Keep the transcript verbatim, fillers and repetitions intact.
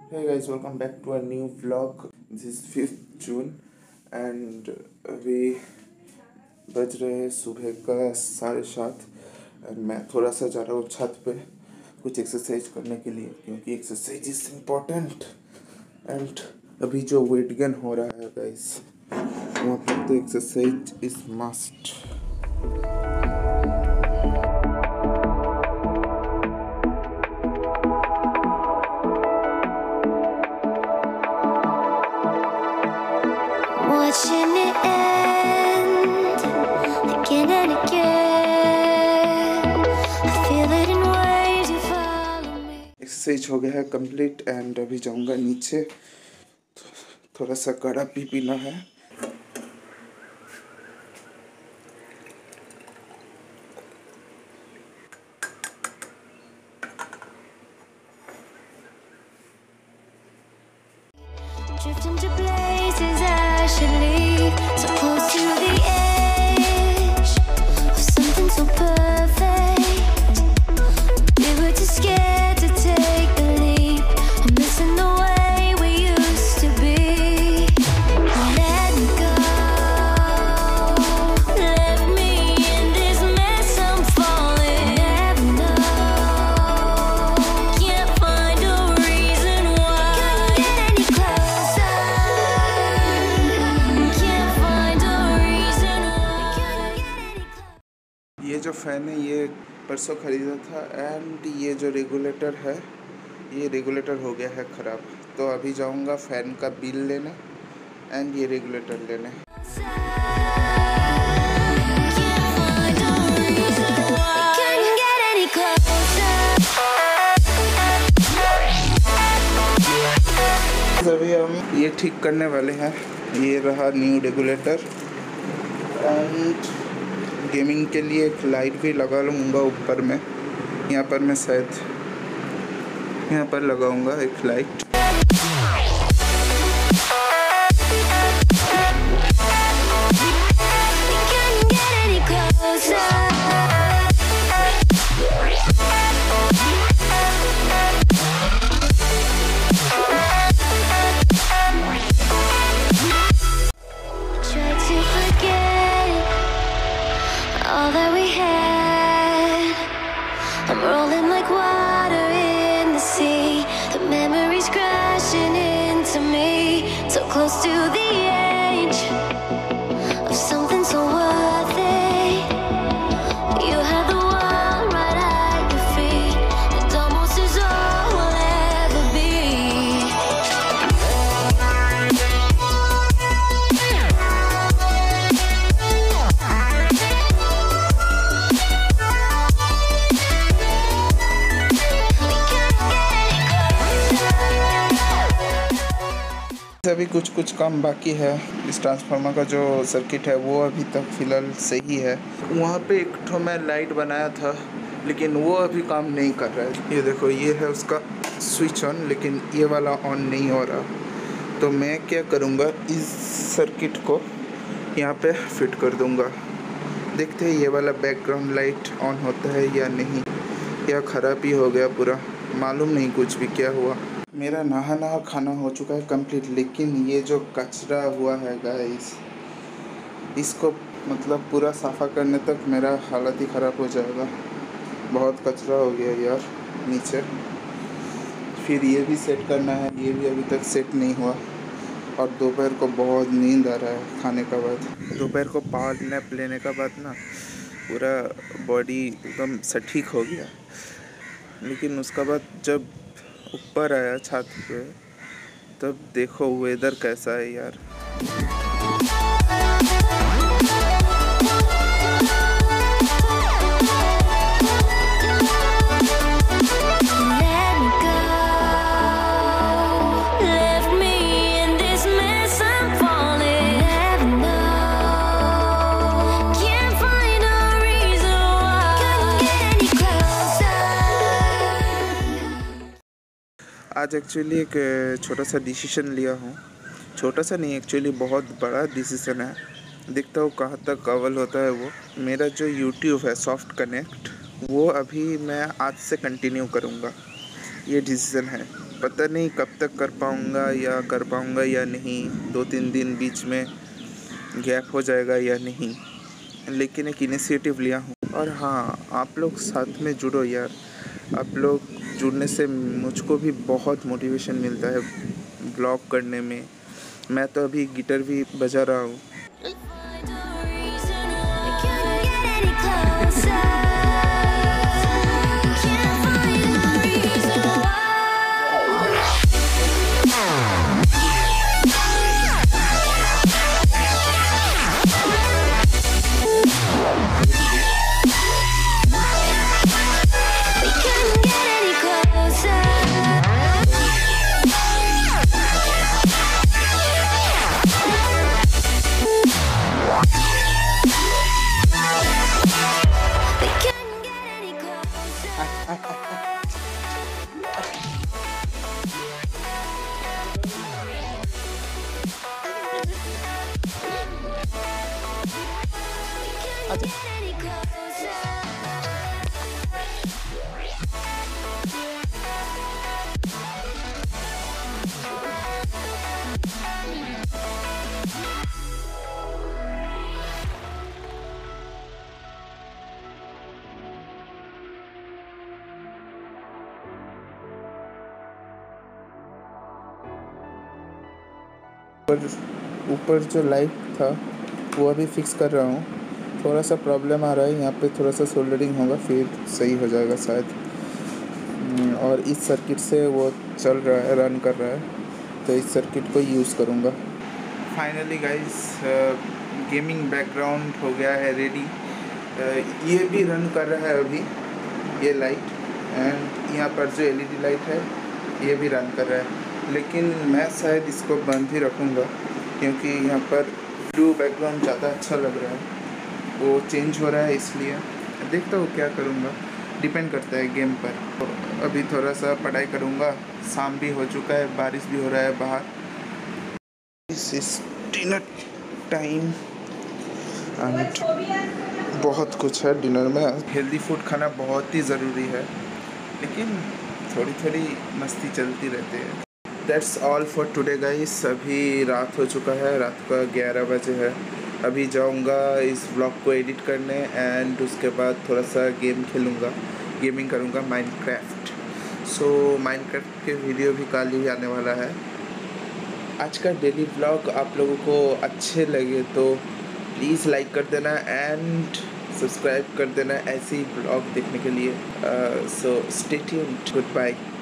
Hey guys, welcome back to a new vlog. This is fifth June and अभी बज रहे हैं सुबह का साढ़े सात एंड मैं थोड़ा सा जा रहा हूँ छत पे कुछ एक्सरसाइज करने के लिए क्योंकि एक्सरसाइज इज इम्पोर्टेंट। एंड अभी जो वेट गेन हो रहा है गाइस, वहाँ पर तो exercise is must. Watching it end again and again. I feel it in ways you follow me. Exercise हो गया है कंप्लीट एंड अभी जाऊंगा नीचे, थोड़ा सा काढ़ा भी पीना है। Drifting to places I should leave, so close to the edge of something so perfect. We were too scared to take the leap. I'm missing the way we used to be. Let me go, let me in this mess I'm falling. Never know, can't find a reason why. Couldn't get any closer, can't find a reason why. Couldn't get any closer. ये जो fan है ये परसों ख़रीदा था and ये जो regulator है ये रेगुलेटर हो गया है ख़राब, तो अभी जाऊंगा फ़ैन का बिल लेने एंड ये रेगुलेटर लेने। अभी हम ये ठीक करने वाले हैं। ये रहा न्यू रेगुलेटर एंड गेमिंग के लिए एक लाइट भी लगा लूँगा ऊपर में। यहाँ पर मैं शायद यहाँ पर लगाऊंगा एक light. Try to forget all that we had. I'm rolling like water in the sea. The memories crashing into me. So close to the edge of something so worth it. You had the world right at your feet. It almost is all we'll ever be. अभी कुछ कुछ काम बाकी है। इस transformer का जो circuit है वो अभी तक फ़िलहाल सही है। वहाँ पे एक ठो मैं लाइट बनाया था लेकिन वो अभी काम नहीं कर रहा है। ये देखो, ये है उसका स्विच ऑन, लेकिन ये वाला ऑन नहीं हो रहा। तो मैं क्या करूँगा, इस सर्किट को यहाँ पे फिट कर दूँगा। देखते हैं ये वाला बैकग्राउंड लाइट ऑन होता है या नहीं, या ख़राब ही हो गया पूरा, मालूम नहीं कुछ भी क्या हुआ। मेरा नहाना और खाना हो चुका है कंप्लीट, लेकिन ये जो कचरा हुआ है गाइस, इसको मतलब पूरा साफ़ा करने तक मेरा हालत ही ख़राब हो जाएगा। बहुत कचरा हो गया यार नीचे। फिर ये भी सेट करना है, ये भी अभी तक सेट नहीं हुआ। और दोपहर को बहुत नींद आ रहा है खाने का बाद। दोपहर को पावर नैप लेने का बाद ना पूरा बॉडी एकदम सटीक हो गया, लेकिन उसका बाद जब ऊपर आया छत पे तब देखो वेदर कैसा है यार। Let me go, left me in this mess I'm falling. Never know, can't find a reason why. Couldn't get any closer. आज एक्चुअली एक छोटा सा डिसीजन लिया हूँ। छोटा सा नहीं, एक्चुअली बहुत बड़ा डिसीजन है। देखता हूँ कहाँ तक कवर होता है वो। मेरा जो यूट्यूब है सॉफ्ट कनेक्ट, वो अभी मैं आज से कंटिन्यू करूँगा। ये डिसीज़न है। पता नहीं कब तक कर पाऊँगा या कर पाऊँगा या नहीं, दो तीन दिन बीच में गैप हो जाएगा या नहीं, लेकिन एक इनिशिएटिव लिया हूँ। और हाँ, आप लोग साथ में जुड़ो यार, आप लोग जुड़ने से मुझको भी बहुत मोटिवेशन मिलता है ब्लॉग करने में। मैं तो अभी गिटार भी बजा रहा हूँ। ऊपर ऊपर जो लाइट था वो अभी फिक्स कर रहा हूँ। थोड़ा सा प्रॉब्लम आ रहा है, यहाँ पे थोड़ा सा सोल्डरिंग होगा फिर सही हो जाएगा शायद। और इस सर्किट से वो चल रहा है, रन कर रहा है, तो इस सर्किट को यूज़ करूँगा। फाइनली गाइस, गेमिंग बैकग्राउंड हो गया है रेडी। ये भी रन कर रहा है अभी, ये लाइट, एंड यहाँ पर जो एलईडी लाइट है ये भी रन कर रहा है। लेकिन मैं शायद इसको बंद ही रखूँगा क्योंकि यहाँ पर ब्लू बैकग्राउंड ज़्यादा अच्छा लग रहा है, वो चेंज हो रहा है, इसलिए देखता हूँ क्या करूँगा, डिपेंड करता है गेम पर। तो अभी थोड़ा सा पढ़ाई करूँगा, शाम भी हो चुका है, बारिश भी हो रहा है बाहर। This is dinner time and बहुत कुछ है डिनर में। हेल्दी फूड खाना बहुत ही ज़रूरी है, लेकिन थोड़ी थोड़ी मस्ती चलती रहती है। That's all for today guys. अभी रात हो चुका है, रात का ग्यारह बजे है। अभी जाऊंगा इस व्लॉग को एडिट करने एंड उसके बाद थोड़ा सा गेम खेलूँगा, गेमिंग करूँगा माइनक्राफ्ट। सो माइनक्राफ्ट के वीडियो भी कल ही आने वाला है। आज का डेली व्लॉग आप लोगों को अच्छे लगे तो प्लीज़ लाइक कर देना एंड सब्सक्राइब कर देना ऐसे ही ब्लॉग देखने के लिए। So stay tuned, good bye.